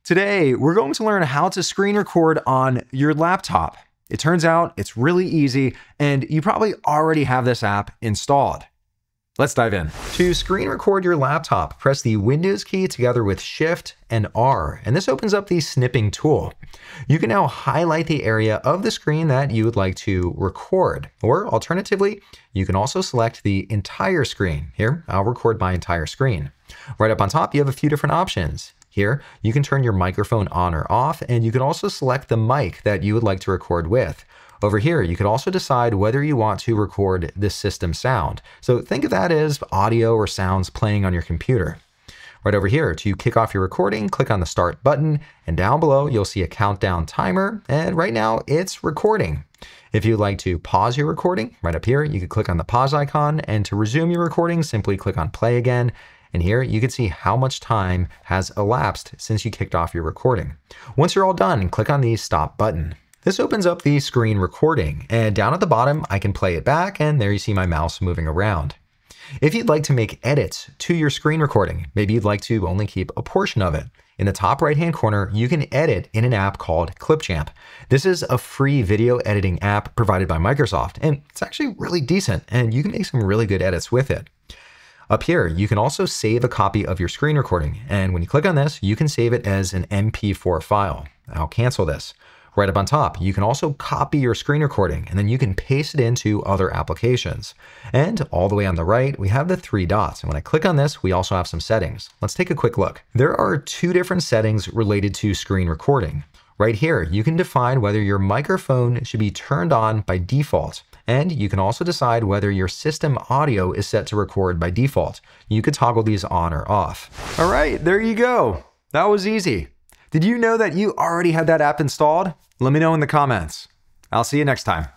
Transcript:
Today, we're going to learn how to screen record on your laptop. It turns out it's really easy, and you probably already have this app installed. Let's dive in. To screen record your laptop, press the Windows key together with Shift and R, and this opens up the Snipping Tool. You can now highlight the area of the screen that you would like to record, or alternatively, you can also select the entire screen. Here, I'll record my entire screen. Right up on top, you have a few different options. Here, you can turn your microphone on or off, and you can also select the mic that you would like to record with. Over here, you could also decide whether you want to record the system sound. So think of that as audio or sounds playing on your computer. Right over here, to kick off your recording, click on the Start button, and down below, you'll see a countdown timer, and right now, it's recording. If you'd like to pause your recording, right up here, you could click on the pause icon, and to resume your recording, simply click on play again. And here you can see how much time has elapsed since you kicked off your recording. Once you're all done, click on the Stop button. This opens up the screen recording, and down at the bottom, I can play it back, and there you see my mouse moving around. If you'd like to make edits to your screen recording, maybe you'd like to only keep a portion of it, in the top right-hand corner, you can edit in an app called Clipchamp. This is a free video editing app provided by Microsoft, and it's actually really decent, and you can make some really good edits with it. Up here, you can also save a copy of your screen recording, and when you click on this, you can save it as an MP4 file. I'll cancel this. Right up on top, you can also copy your screen recording, and then you can paste it into other applications. And all the way on the right, we have the three dots, and when I click on this, we also have some settings. Let's take a quick look. There are two different settings related to screen recording. Right here, you can define whether your microphone should be turned on by default. And you can also decide whether your system audio is set to record by default. You could toggle these on or off. All right, there you go. That was easy. Did you know that you already had that app installed? Let me know in the comments. I'll see you next time.